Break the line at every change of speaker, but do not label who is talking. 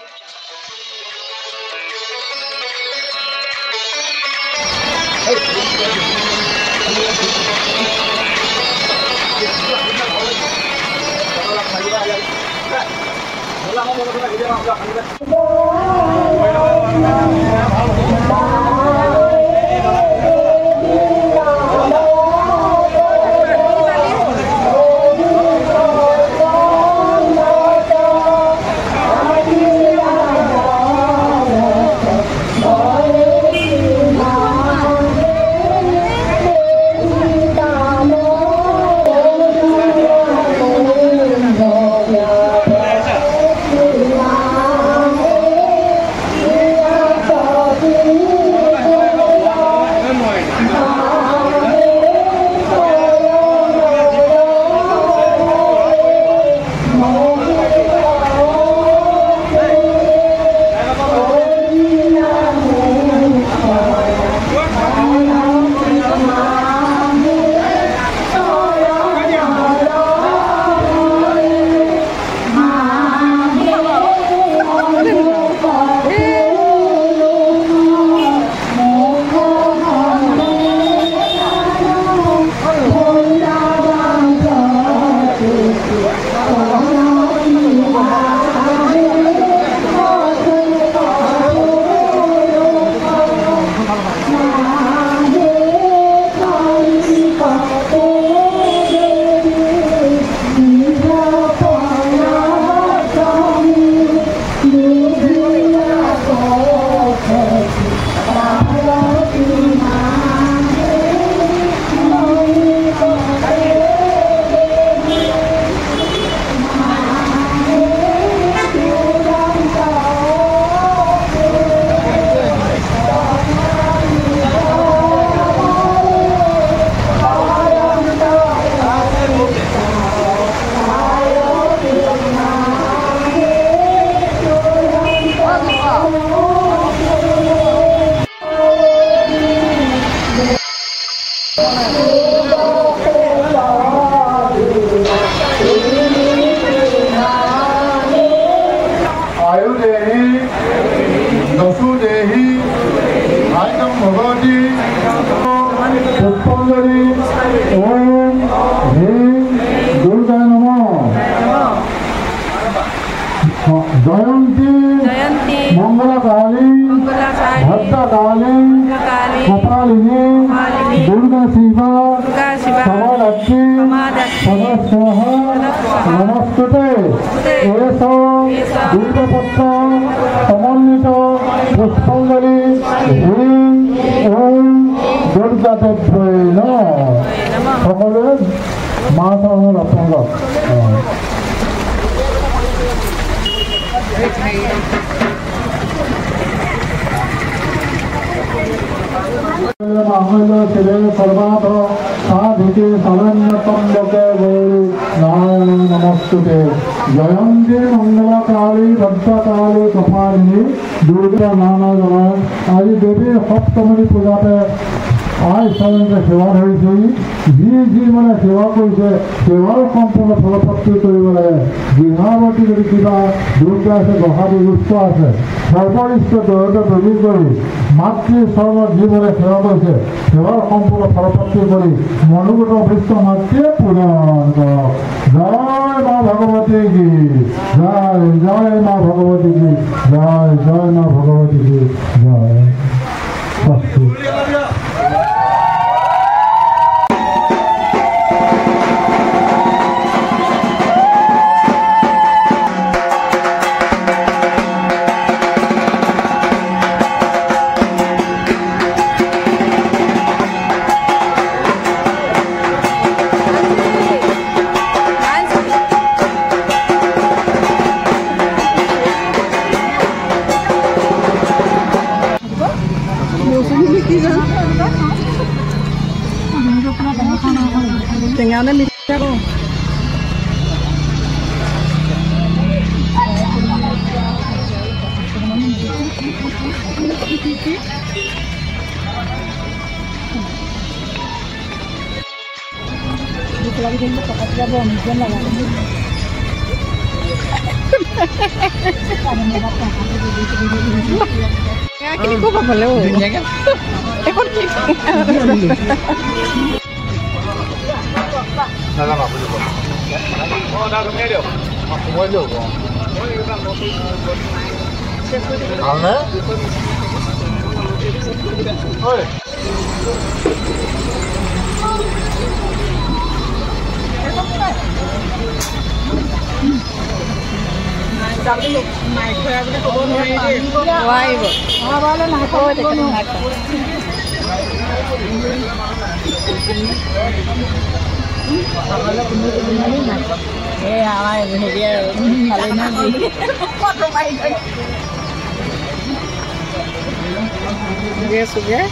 जयंती मंगलकाली भद्रकाली कपालिनी दुर्गा नाना जनाय आज देवी सप्तमी पूजाते आज सामने सेवा धरिছে जी মানে सेवा কৰিছে सेवार सम्पूर्ण फलप्राप्ति কৰিব লাগে গৃহৱতী যদি কিবা দুৰ্গা আছে গহাদি ৰুষ্ট আছে সৰ্বনিষ্ঠ দয়তে প্ৰয়োগ কৰি মাতৃ চৰণৰ জীৱনে সেৱা কৰিছে সেৱাৰ সম্পূৰ্ণ ফলপ্ৰাপ্তি কৰি মনোগত অভিষ্ট মাতৃয়ে পূৰণ কৰক জয় মা ভগৱতী কি জয় জয় মা ভগৱতী কি জয় জয় মা ভগৱতী কি জয়
Tinggalnya mikir kok. Lagi jemput kakak tiga bom, jangan lagi. Ini kok apa lo? Ekor kita.
Nada más, pues. No, nada medio. Más como yo. ¿Alne? Oye.
Why? Wala na ako. Hawai dia kali nanti. Dia sudah.